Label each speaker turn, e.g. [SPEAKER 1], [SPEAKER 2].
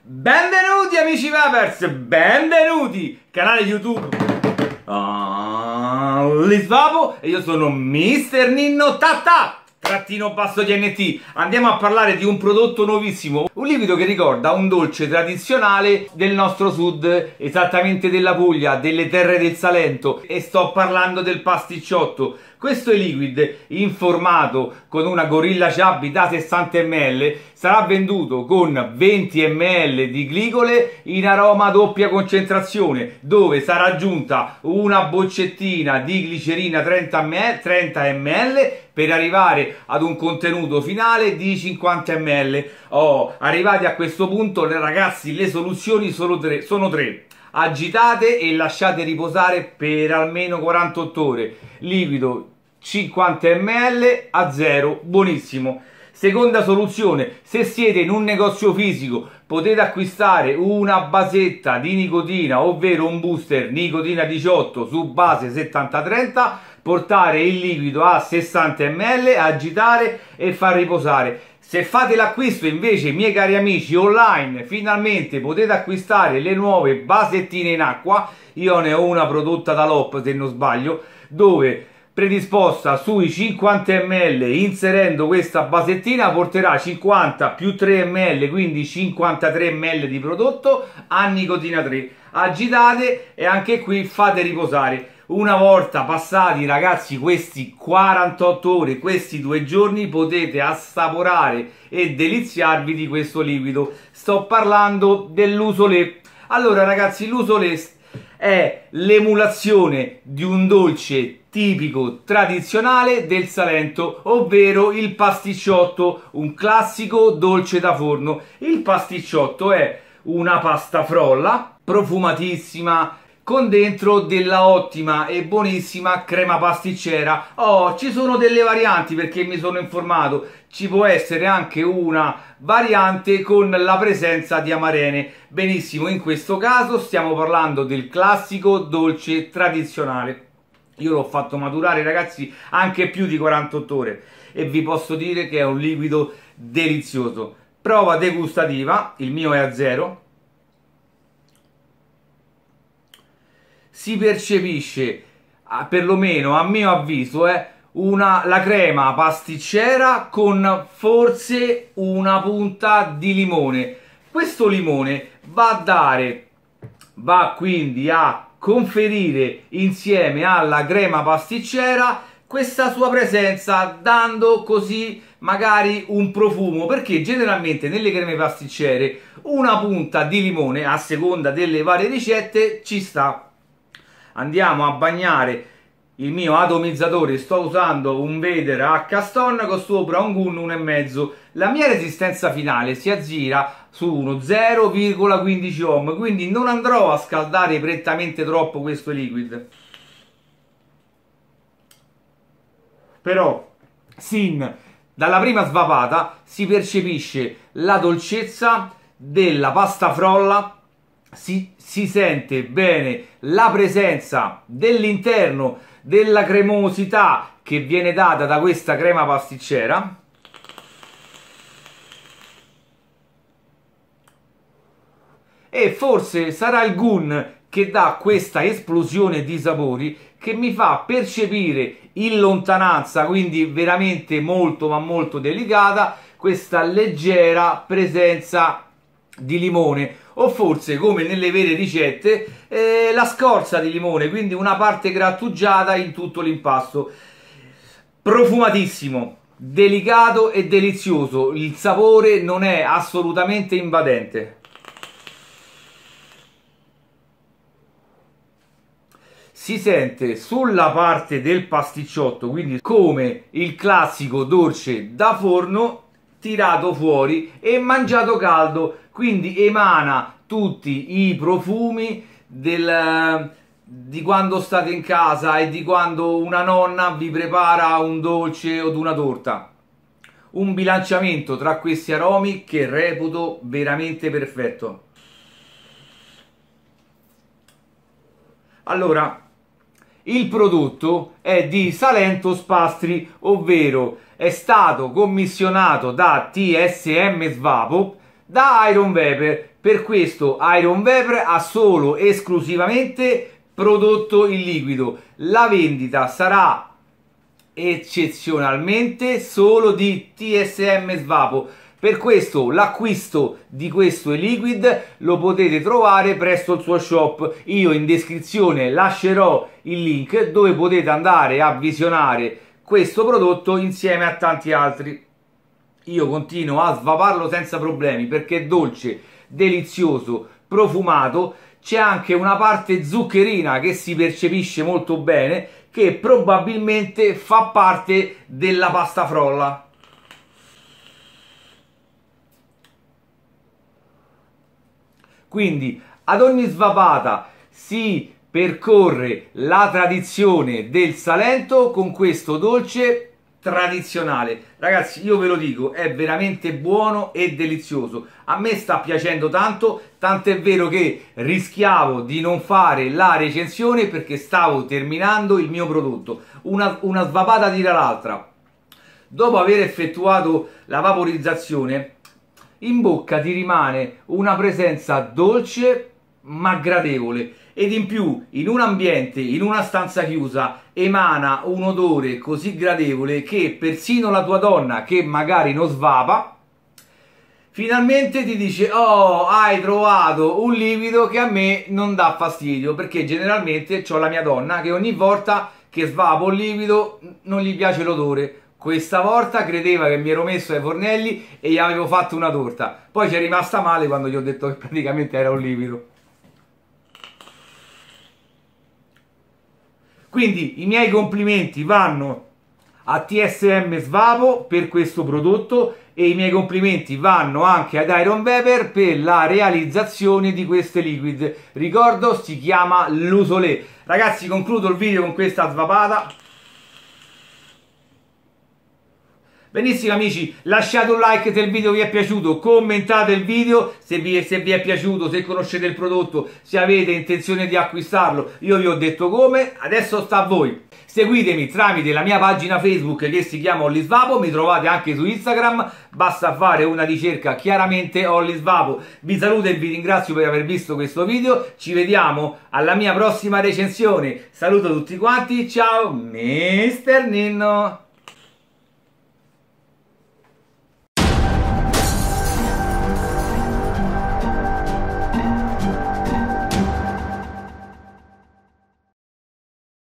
[SPEAKER 1] Benvenuti amici Vapers, benvenuti canale YouTube Lisvapo e io sono Mister Ninno Tata trattino basso TNT. Andiamo a parlare di un prodotto nuovissimo, un liquido che ricorda un dolce tradizionale del nostro sud, esattamente della Puglia, delle terre del Salento, e sto parlando del pasticciotto. Questo è liquid in formato con una Gorilla Chubby da 60 ml, sarà venduto con 20 ml di glicole in aroma a doppia concentrazione, dove sarà aggiunta una boccettina di glicerina 30 ml per arrivare ad un contenuto finale di 50 ml. Arrivati a questo punto, ragazzi, le soluzioni sono tre. Agitate e lasciate riposare per almeno 48 ore. Liquido 50 ml a zero, buonissimo. Seconda soluzione, se siete in un negozio fisico potete acquistare una basetta di nicotina, ovvero un booster nicotina 18 su base 70-30, portare il liquido a 60 ml, agitare e far riposare. Se fate l'acquisto invece, miei cari amici, online, finalmente potete acquistare le nuove basettine in acqua. Io ne ho una prodotta da Lop, se non sbaglio, dove predisposta sui 50 ml, inserendo questa basettina porterà 50 più 3 ml, quindi 53 ml di prodotto a nicotina 3. Agitate e anche qui fate riposare. Una volta passati, ragazzi, questi 48 ore, questi 2 giorni, potete assaporare e deliziarvi di questo liquido. Sto parlando dell'usolé. Allora, ragazzi, l'usolé è l'emulazione di un dolce tipico tradizionale del Salento, ovvero il pasticciotto, un classico dolce da forno. Il pasticciotto è una pasta frolla profumatissima con dentro della ottima e buonissima crema pasticcera. Ci sono delle varianti, perché mi sono informato, ci può essere anche una variante con la presenza di amarene. Benissimo, in questo caso stiamo parlando del classico dolce tradizionale. Io l'ho fatto maturare, ragazzi, anche più di 48 ore e vi posso dire che è un liquido delizioso. Prova degustativa, il mio è a zero. Si percepisce, perlomeno a mio avviso, la crema pasticcera con forse una punta di limone. Questo limone va quindi a conferire insieme alla crema pasticcera questa sua presenza, dando così magari un profumo, perché generalmente nelle creme pasticcere una punta di limone, a seconda delle varie ricette, ci sta. Andiamo a bagnare il mio atomizzatore. Sto usando un Vader H-Stone con sopra un Gun 1,5. La mia resistenza finale si aggira su uno 0,15 ohm, quindi non andrò a scaldare prettamente troppo questo liquid. Però sin dalla prima svapata si percepisce la dolcezza della pasta frolla, si sente bene la presenza dell'interno della cremosità che viene data da questa crema pasticcera. E forse sarà il Gun che dà questa esplosione di sapori che mi fa percepire in lontananza, quindi veramente molto ma molto delicata, questa leggera presenza di limone, o forse come nelle vere ricette la scorza di limone, quindi una parte grattugiata in tutto l'impasto. Profumatissimo, delicato e delizioso, il sapore non è assolutamente invadente. Si sente sulla parte del pasticciotto, quindi come il classico dolce da forno tirato fuori e mangiato caldo, quindi emana tutti i profumi di quando state in casa e di quando una nonna vi prepara un dolce o una torta. Un bilanciamento tra questi aromi che reputo veramente perfetto. Allora, il prodotto è di Salento Spastri, ovvero è stato commissionato da TSM Svapo, da Iron Vapor, Per questo Iron Vapor ha solo esclusivamente prodotto in liquido. La vendita sarà eccezionalmente solo di TSM Svapo. Per questo l'acquisto di questo e-liquid lo potete trovare presso il suo shop. Io in descrizione lascerò il link dove potete andare a visionare questo prodotto insieme a tanti altri. Io continuo a svaparlo senza problemi perché è dolce, delizioso, profumato. C'è anche una parte zuccherina che si percepisce molto bene, che probabilmente fa parte della pasta frolla. Quindi ad ogni svapata si percorre la tradizione del Salento con questo dolce tradizionale. Ragazzi, io ve lo dico, è veramente buono e delizioso. A me sta piacendo tanto, tant'è vero che rischiavo di non fare la recensione perché stavo terminando il mio prodotto. Una svapata tira l'altra. Dopo aver effettuato la vaporizzazione, in bocca ti rimane una presenza dolce ma gradevole, ed in più in un ambiente, in una stanza chiusa, emana un odore così gradevole che persino la tua donna, che magari non svapa, finalmente ti dice: oh, hai trovato un liquido che a me non dà fastidio, perché generalmente ho la mia donna che ogni volta che svapo il liquido non gli piace l'odore. Questa volta credeva che mi ero messo ai fornelli e gli avevo fatto una torta. Poi ci è rimasta male quando gli ho detto che praticamente era un liquido. Quindi i miei complimenti vanno a TSM Svapo per questo prodotto e i miei complimenti vanno anche ad Iron Vapor per la realizzazione di queste liquid. Ricordo, si chiama Lusolé. Ragazzi, concludo il video con questa svapata. Benissimo amici, lasciate un like se il video vi è piaciuto, commentate il video se vi è piaciuto, se conoscete il prodotto, se avete intenzione di acquistarlo. Io vi ho detto come, adesso sta a voi. Seguitemi tramite la mia pagina Facebook che si chiama Olli Svapo, mi trovate anche su Instagram, basta fare una ricerca chiaramente Olli Svapo. Vi saluto e vi ringrazio per aver visto questo video, ci vediamo alla mia prossima recensione. Saluto tutti quanti, ciao Mister Ninno!